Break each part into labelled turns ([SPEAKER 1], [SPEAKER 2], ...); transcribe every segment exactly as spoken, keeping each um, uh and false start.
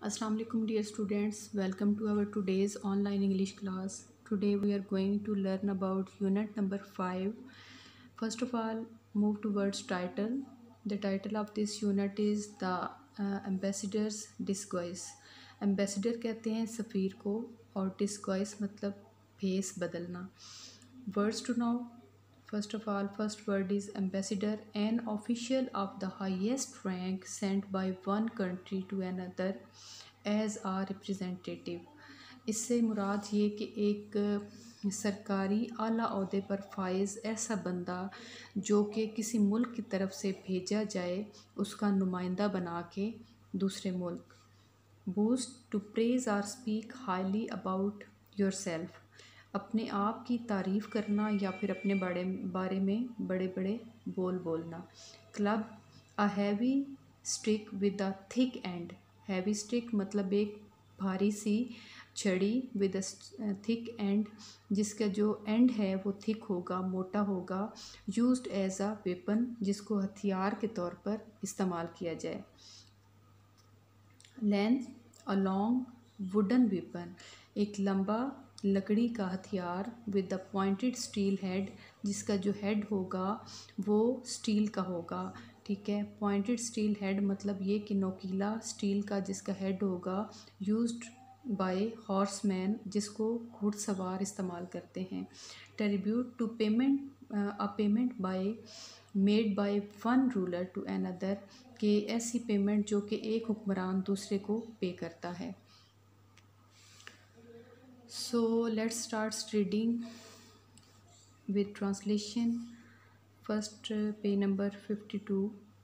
[SPEAKER 1] Assalamu alaikum dear students, welcome to our today's online English class. Today we are going to learn about unit number five. First of all, move towards title. The title of this unit is the uh, Ambassador's Disguise. Ambassador कहते हैं सफ़ीर को और disguise मतलब भेस बदलना. Words to know. First of all, first word is ambassador, an official of the highest rank sent by one country to another as a representative. इससे मुराद ये कि एक सरकारी आला ओहदे पर फाइज ऐसा बंदा जो कि किसी मुल्क की तरफ से भेजा जाए उसका नुमाइंदा बना के दूसरे मुल्क. Boast to praise or speak highly about yourself, अपने आप की तारीफ़ करना या फिर अपने बड़े बारे में बड़े बड़े बोल बोलना. Club, a heavy stick with a thick end. Heavy stick मतलब एक भारी सी छड़ी विद अ थिक एंड, जिसका जो एंड है वो थिक होगा, मोटा होगा. यूज्ड एज अ वेपन, जिसको हथियार के तौर पर इस्तेमाल किया जाए. Lance, a long wooden weapon, एक लंबा लकड़ी का हथियार with the pointed steel head, जिसका जो हेड होगा वो स्टील का होगा. ठीक है, पॉइंटेड स्टील हेड मतलब ये कि नोकीला स्टील का जिसका हेड होगा. यूज्ड बाय हॉर्समैन, जिसको घुड़सवार इस्तेमाल करते हैं. Tribute, to payment, a payment by made by one ruler to another, के ऐसी पेमेंट जो कि एक हुक्मरान दूसरे को पे करता है. So let's start reading with translation. First, uh, page number fifty-two.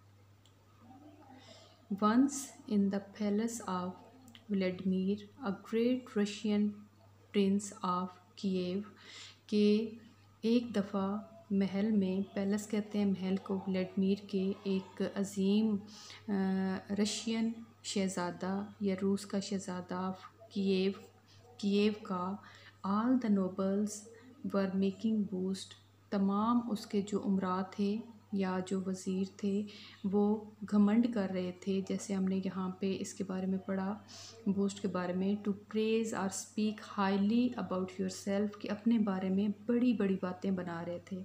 [SPEAKER 1] Once in the palace of Vladimir, a great Russian prince of Kiev, के एक दफ़ा महल में, पैलेस कहते हैं महल को, व्लादिमीर के एक अजीम रशियन शहज़ादा या रूस का शहज़ादा कीव कीव का, all the nobles were making boast, तमाम उसके जो उमरा थे या जो वज़ीर थे वो घमंड कर रहे थे. जैसे हमने यहाँ पे इसके बारे में पढ़ा बूस्ट के बारे में. टू प्रेज और speak highly about yourself, कि अपने बारे में बड़ी बड़ी बातें बना रहे थे.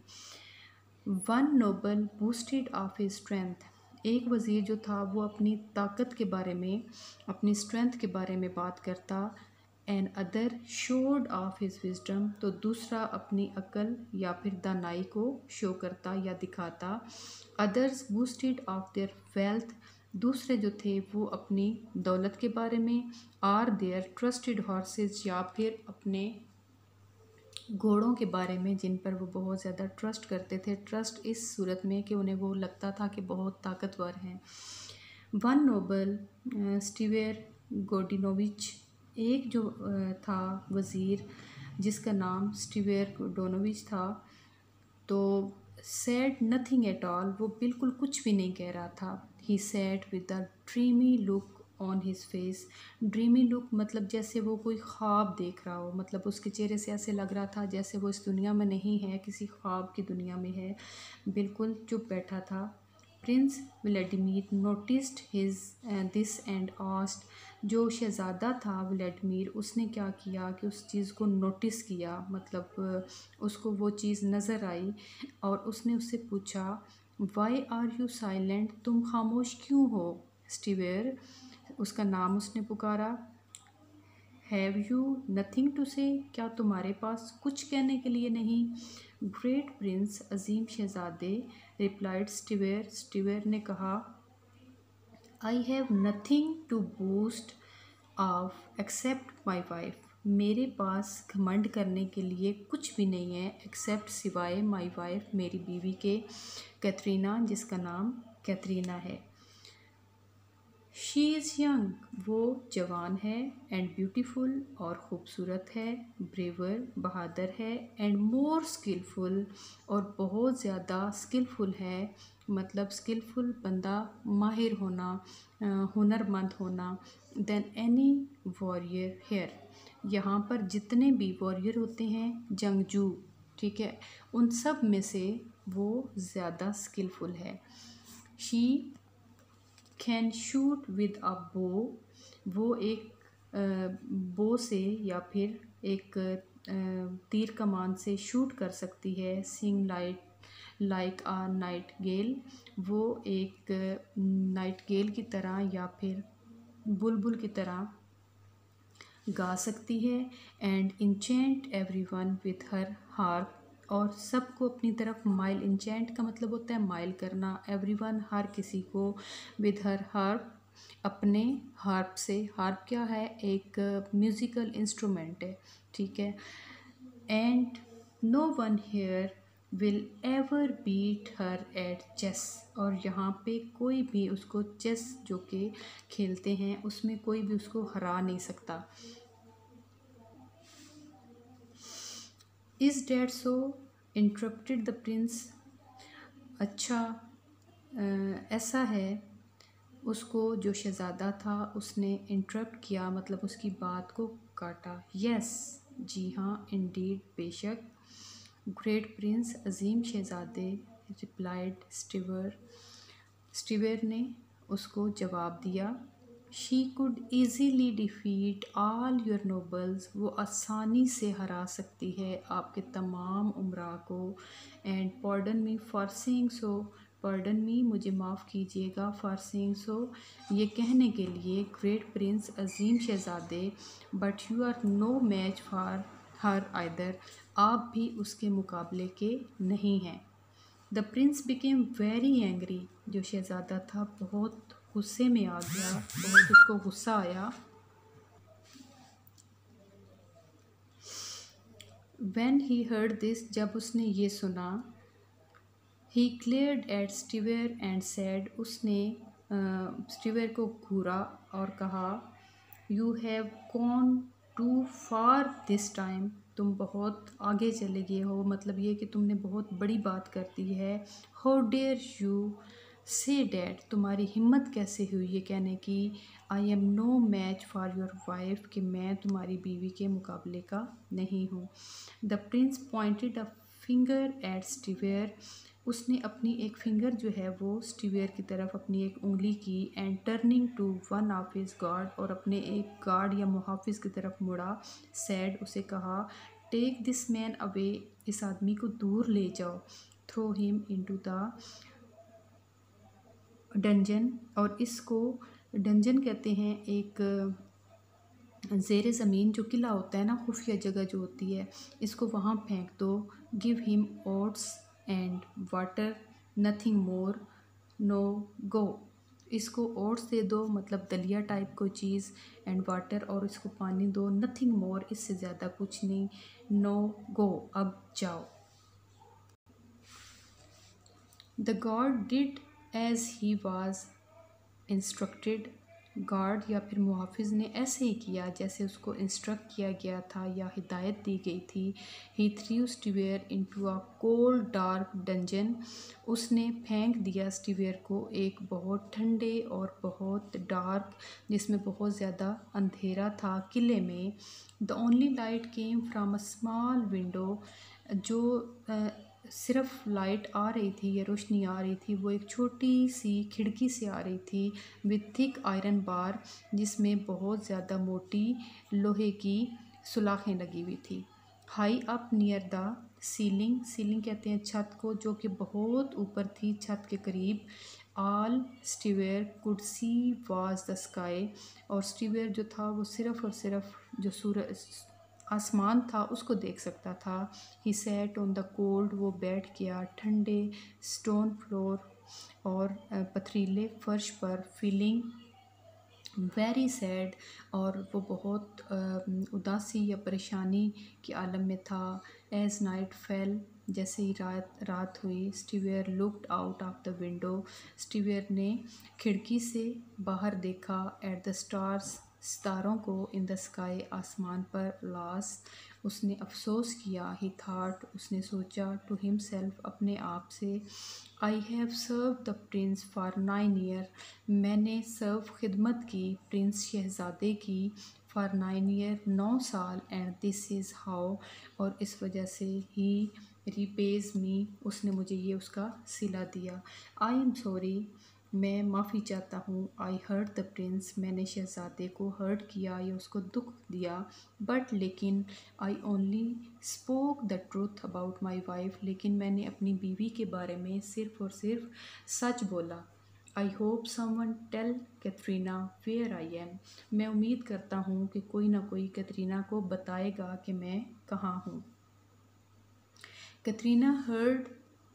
[SPEAKER 1] One noble boasted of his strength, एक वज़ीर जो था वो अपनी ताकत के बारे में, अपनी स्ट्रेंथ के बारे में बात करता. Another showed off his wisdom, तो दूसरा अपनी अकल या फिर दानाई को शो करता या दिखाता. Others boasted of their wealth, दूसरे जो थे वो अपनी दौलत के बारे में. आर देयर ट्रस्टेड हॉर्सेस, या फिर अपने घोड़ों के बारे में जिन पर वो बहुत ज़्यादा ट्रस्ट करते थे. ट्रस्ट इस सूरत में कि उन्हें वो लगता था कि बहुत ताकतवर हैं. वन नोबल स्टीवेर गोडिनोविच, एक जो था वज़ीर जिसका नाम स्टीवेर गोडिनोविच था, तो सैड नथिंग एट ऑल, वो बिल्कुल कुछ भी नहीं कह रहा था. He said with a dreamy look on his face. Dreamy look मतलब जैसे वो कोई ख्वाब देख रहा हो, मतलब उसके चेहरे से ऐसे लग रहा था जैसे वो इस दुनिया में नहीं है, किसी ख्वाब की दुनिया में है. बिल्कुल चुप बैठा था. Prince Vladimir noticed his this and asked, जो शहज़ादा था व्लादिमीर, उसने क्या किया कि उस चीज़ को नोटिस किया, मतलब उसको वो चीज़ नज़र आई और उसने उससे पूछा, वाई आर यू साइलेंट, तुम खामोश क्यों हो. स्टीवेर, उसका नाम उसने पुकारा. हैव यू नथिंग टू से, क्या तुम्हारे पास कुछ कहने के लिए नहीं. ग्रेट प्रिंस, अजीम शहज़ादे. रिप्लाइड स्टीवेर, स्टीवेर ने कहा, I have nothing to boast of except my wife, मेरे पास घमंड करने के लिए कुछ भी नहीं है एक्सेप्ट सिवाय माई वाइफ, मेरी बीवी के, कैथरीना, जिसका नाम कैथरीना है. शी इज़ यंग, वो जवान है. एंड ब्यूटीफुल, और ख़ूबसूरत है. ब्रेवर, बहादुर है. एंड मोर स्किलफुल, और बहुत ज़्यादा स्किलफुल है, मतलब स्किलफुल बंदा माहिर होना, हुनरमंद होना. देन एनी वॉरियर हेयर, यहाँ पर जितने भी वॉरियर होते हैं जंगजू, ठीक है, उन सब में से वो ज़्यादा स्किलफुल है. She can shoot with a bow, वो एक बो से या फिर एक तीर कमान से शूट कर सकती है। Sing light like a nightingale, वो एक नाइट गेल की तरह या फिर बुलबुल की तरह गा सकती है। And enchant everyone with her harp, और सबको अपनी तरफ माइल, इंचेंट का मतलब होता है माइल करना, एवरीवन हर किसी को, विद हर हार्प, अपने हार्प से। हार्प क्या है? एक म्यूज़िकल इंस्ट्रूमेंट है, ठीक है। And no one here will ever beat her at chess, और यहाँ पे कोई भी उसको चेस जो कि खेलते हैं उसमें कोई भी उसको हरा नहीं सकता। Is that so, interrupted the prince, अच्छा ऐसा है, उसको जो शहज़ादा था उसने इंटरप्ट किया, मतलब उसकी बात को काटा। यस, जी हाँ, इंडीड, बेशक। ग्रेट प्रिंस, अजीम शहज़ादे, रिप्लाइड स्टीवर, स्टीवर ने उसको जवाब दिया। She could easily defeat all your nobles, वो आसानी से हरा सकती है आपके तमाम उमरा को। And pardon me for saying so, pardon me, मुझे माफ़ कीजिएगा, फॉर सेइंग सो, ये कहने के लिए, ग्रेट प्रिंस, अजीम शहज़ादे, but you are no match for her either, आप भी उसके मुकाबले के नहीं हैं। The prince became very angry, जो शहज़ादा था बहुत गुस्से में आ गया, बहुत उसको गुस्सा आया। When he heard this, जब उसने ये सुना, he glared at स्टीवर and said, उसने स्टीवर uh, को घूरा और कहा, you have gone too far this time, तुम बहुत आगे चले गए हो, मतलब ये कि तुमने बहुत बड़ी बात कर दी है। How dare you say that, तुम्हारी हिम्मत कैसे हुई ये कहने की, I am no match for your wife, कि मैं तुम्हारी बीवी के मुकाबले का नहीं हूँ। The prince pointed a finger at स्टीवर, उसने अपनी एक फिंगर जो है वो स्टीवर की तरफ अपनी एक उंगली की। And turning to one of his guard, और अपने एक गार्ड या मुहाफिज की तरफ मुड़ा। सैड, उसे कहा, टेक दिस मैन अवे, इस आदमी को दूर ले जाओ। Throw him into the dungeon, और इसको डंजन कहते हैं एक ज़ेर ज़मीन जो किला होता है ना, खुफिया जगह जो होती है, इसको वहाँ फेंक दो। Give him oats and water, nothing more, now go, इसको ओट्स दे दो, मतलब दलिया टाइप को चीज़, एंड वाटर, और इसको पानी दो, नथिंग मोर, इससे ज़्यादा कुछ नहीं, नो गो, अब जाओ। The guard did as he was instructed, guard या फिर मुहाफिज ने ऐसे ही किया जैसे उसको इंस्ट्रक्ट किया गया था या हिदायत दी गई थी। He threw Stever into a cold dark dungeon, उसने फेंक दिया स्टीवर को एक बहुत ठंडे और बहुत डार्क, जिसमें बहुत ज़्यादा अंधेरा था, किले में। The only light came from a small window, जो uh, सिर्फ लाइट आ रही थी या रोशनी आ रही थी वो एक छोटी सी खिड़की से आ रही थी। विथ थिक आयरन बार, जिसमें बहुत ज़्यादा मोटी लोहे की सुलाखें लगी हुई थी। High up near the ceiling, ceiling कहते हैं छत को, जो कि बहुत ऊपर थी, छत के करीब। All Stever could see was the sky, और स्टीवर जो था वो सिर्फ और सिर्फ जो सूरज आसमान था उसको देख सकता था। He sat on the cold, वो बैठ गया ठंडे स्टोन फ्लोर और पथरीले फर्श पर। फीलिंग वेरी सैड, और वो बहुत उदासी या परेशानी के आलम में था। एज नाइट फेल, जैसे ही रात रात हुई। Stever looked out of the window, स्टीवर ने खिड़की से बाहर देखा। एट द स्टार्स, सितारों को। इन द स्काई, आसमान पर। लास्ट, उसने अफसोस किया। ही थाट, उसने सोचा। टू हिमसेल्फ, अपने आप से। I have serve the prince for nine year, मैंने सर्व खिदमत की प्रिंस शहज़ादे की फॉर नाइन ईयर, नौ साल। एंड दिस इज़ हाउ, और इस वजह से ही रिपेज मी, उसने मुझे ये उसका सिला दिया। आई एम सॉरी, मैं माफ़ी चाहता हूँ। आई हर्ट द प्रिंस, मैंने शहज़ादे को हर्ट किया या उसको दुख दिया। बट लेकिन I only spoke the truth about my wife, लेकिन मैंने अपनी बीवी के बारे में सिर्फ़ और सिर्फ सच बोला। I hope someone tell Katherina where I am, मैं उम्मीद करता हूँ कि कोई ना कोई कैथरीना को बताएगा कि मैं कहाँ हूँ। Katherina heard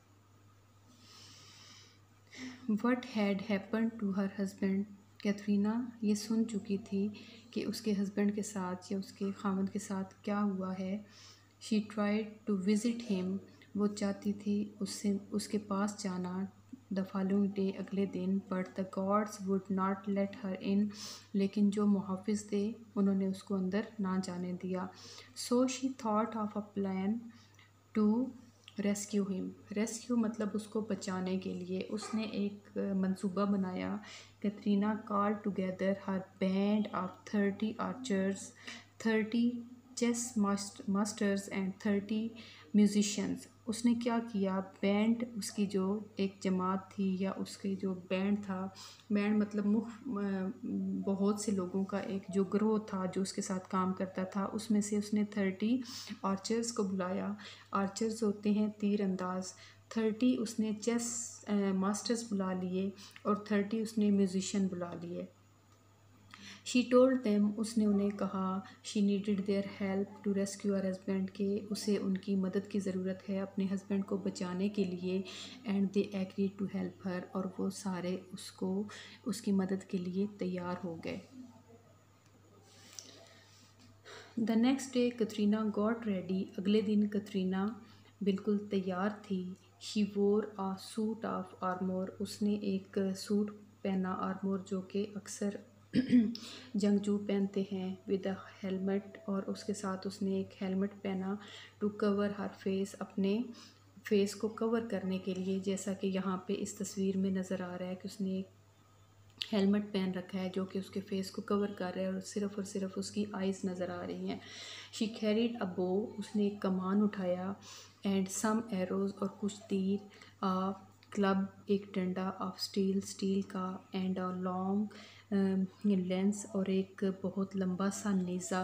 [SPEAKER 1] what had happen to her husband, Katherina ये सुन चुकी थी कि उसके हस्बैंड के साथ या उसके खामद के साथ क्या हुआ है। She tried to visit him, वो चाहती थी उससे उसके पास जाना द फॉलोइंग डे, अगले दिन। But the guards would not let her in, लेकिन जो मुहाफिज थे उन्होंने उसको अंदर ना जाने दिया। So she thought of a plan to rescue him, rescue मतलब उसको बचाने के लिए उसने एक मंसूबा बनाया। Katherina call together her band of thirty archers, thirty chess masters and thirty musicians. उसने क्या किया, बैंड उसकी जो एक जमात थी या उसके जो बैंड था, बैंड मतलब मुख बहुत से लोगों का एक जो ग्रोह था जो उसके साथ काम करता था, उसमें से उसने थर्टी आर्चर्स को बुलाया। आर्चर्स होते हैं तीर अंदाज। थर्टी उसने चेस मास्टर्स बुला लिए और थर्टी उसने म्यूजिशियन बुला लिए। शी टोल्ड देम, उसने उन्हें कहा, she needed their help to rescue her husband, के उसे उनकी मदद की ज़रूरत है अपने हस्बैंड को बचाने के लिए। And they agree to help her, और वो सारे उसको उसकी मदद के लिए तैयार हो गए। The next day Katherina got ready, अगले दिन कैथरीना बिल्कुल तैयार थी। शी वोर आ सूट ऑफ आर्मोर, उसने एक सूट पहना आर्मोर जो कि अक्सर जंगजू पहनते हैं, विद अ हेलमेट, और उसके साथ उसने एक हेलमेट पहना। टू कवर हर फेस, अपने फेस को कवर करने के लिए, जैसा कि यहाँ पे इस तस्वीर में नज़र आ रहा है कि उसने एक हेलमेट पहन रखा है जो कि उसके फेस को कवर कर रहा है और सिर्फ और सिर्फ उसकी आइज़ नज़र आ रही हैं। शी कैरिड अ बो, उसने एक कमान उठाया। एंड सम एरोज़, और कुछ तीर। आ क्लब, एक डंडा। ऑफ स्टील, स्टील का। एंड अ लॉन्ग लेंस, और एक बहुत लंबा सा नेज़ा।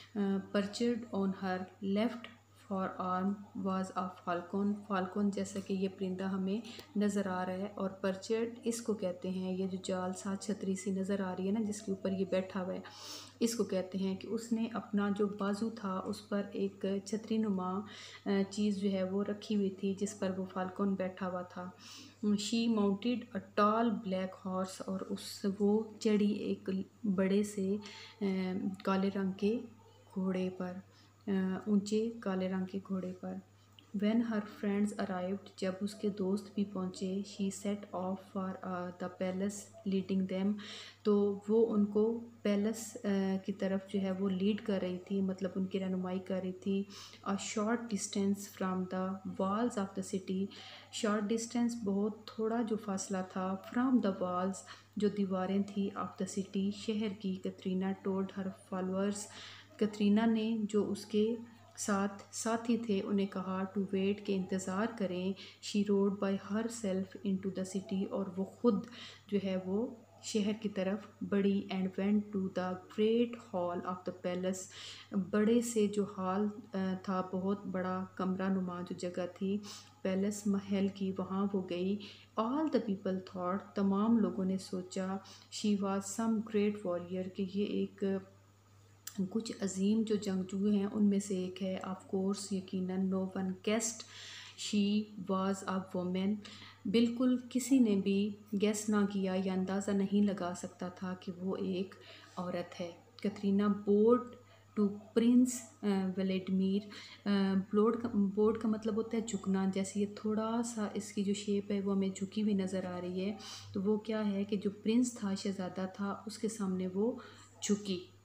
[SPEAKER 1] Perched on her left forearm was a falcon, falcon जैसा कि ये परिंदा हमें नज़र आ रहा है। और परचर्ड इसको कहते हैं, ये जो जाल साथ छतरी सी नज़र आ रही है ना जिसके ऊपर ये बैठा हुआ है, इसको कहते हैं कि उसने अपना जो बाजू था उस पर एक छतरी नुमा चीज़ जो है वो रखी हुई थी जिस पर वो फाल्कन बैठा हुआ था। She mounted a tall black horse, और उस वो चढ़ी एक बड़े से काले रंग के घोड़े पर, ऊंचे काले रंग के घोड़े पर। When her friends arrived, जब उसके दोस्त भी पहुँचे, she set off for uh, the palace leading them, तो वो उनको पैलेस uh, की तरफ जो है वो लीड कर रही थी, मतलब उनकी रहनुमाई कर रही थी। a short distance from the walls of the city, short distance बहुत थोड़ा जो फासला था, from the walls जो दीवारें थी, of the city शहर की। Katherina told her followers, Katherina ने जो उसके साथ साथी थे उन्हें कहा, टू वेट के इंतज़ार करें। She rode by herself into the city, और वो ख़ुद जो है वो शहर की तरफ बढ़ी। And went to the great hall of the palace, बड़े से जो हॉल था, बहुत बड़ा कमरा नुमा जो जगह थी पैलेस महल की, वहाँ वो गई। ऑल द पीपल थॉट, तमाम लोगों ने सोचा, she was some great warrior, कि ये एक कुछ अजीम जो जंगजू हैं उनमें से एक है। ऑफ कोर्स यकीनन, no one guessed she was a women, बिल्कुल किसी ने भी गेस ना किया या अंदाज़ा नहीं लगा सकता था कि वो एक औरत है। Katherina bowed to Prince Vladimir, bowed का बोर्ड का मतलब होता है झुकना, जैसे ये थोड़ा सा इसकी जो शेप है वो हमें झुकी हुई नज़र आ रही है, तो वो क्या है कि जो प्रिंस था, शहज़ादा था, उसके सामने वो झुकी।